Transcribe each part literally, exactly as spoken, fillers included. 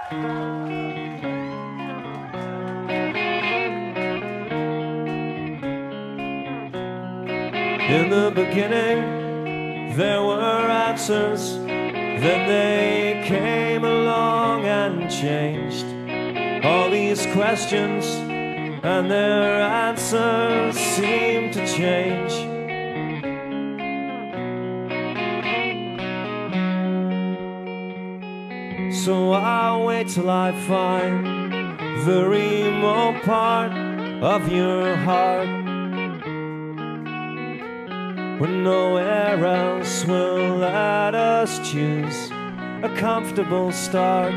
In the beginning, there were answers. Then they came along and changed all these questions, and their answers seemed to change. So I'll wait till I find the remote part of your heart, when nowhere else will let us choose a comfortable start.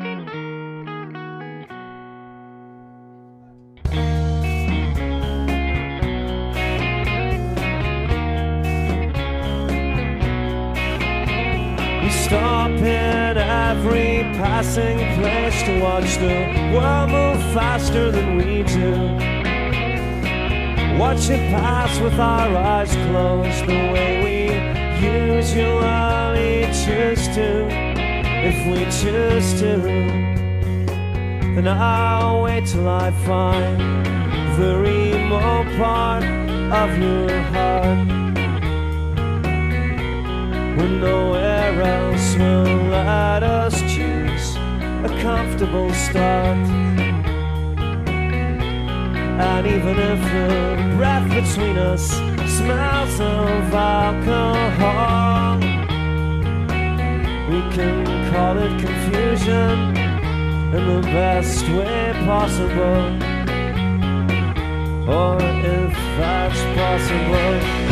We stop in every passing place to watch the world move faster than we do. Watch it pass with our eyes closed, the way we usually choose to. If we choose to, then I'll wait till I find the remote part of your heart, when nowhere else will let us choose a comfortable start. And even if the breath between us smells of alcohol, we can call it confusion in the best way possible. Or if that's possible,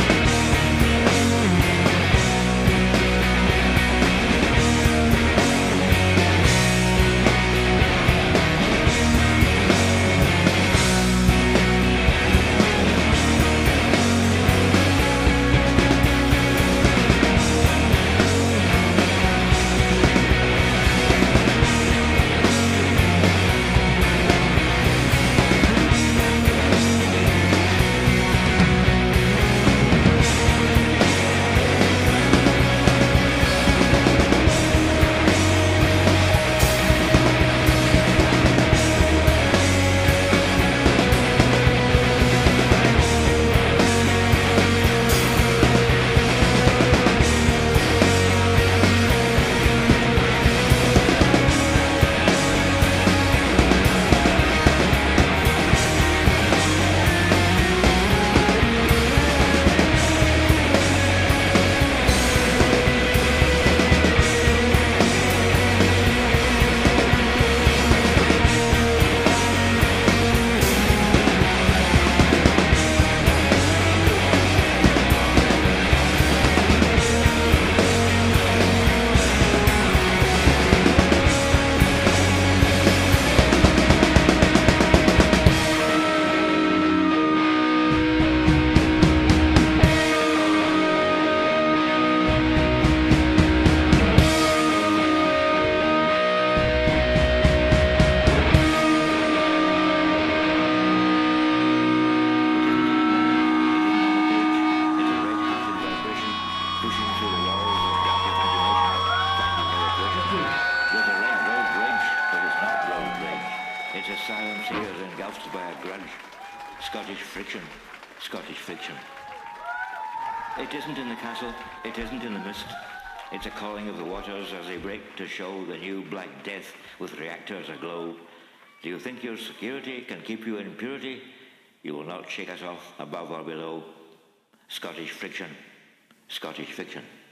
It's a silence here engulfed by a grudge. Scottish friction, Scottish fiction. It isn't in the castle, it isn't in the mist. It's a calling of the waters as they break to show the new black death with reactors aglow. Do you think your security can keep you in purity? You will not shake us off above or below. Scottish friction, Scottish fiction.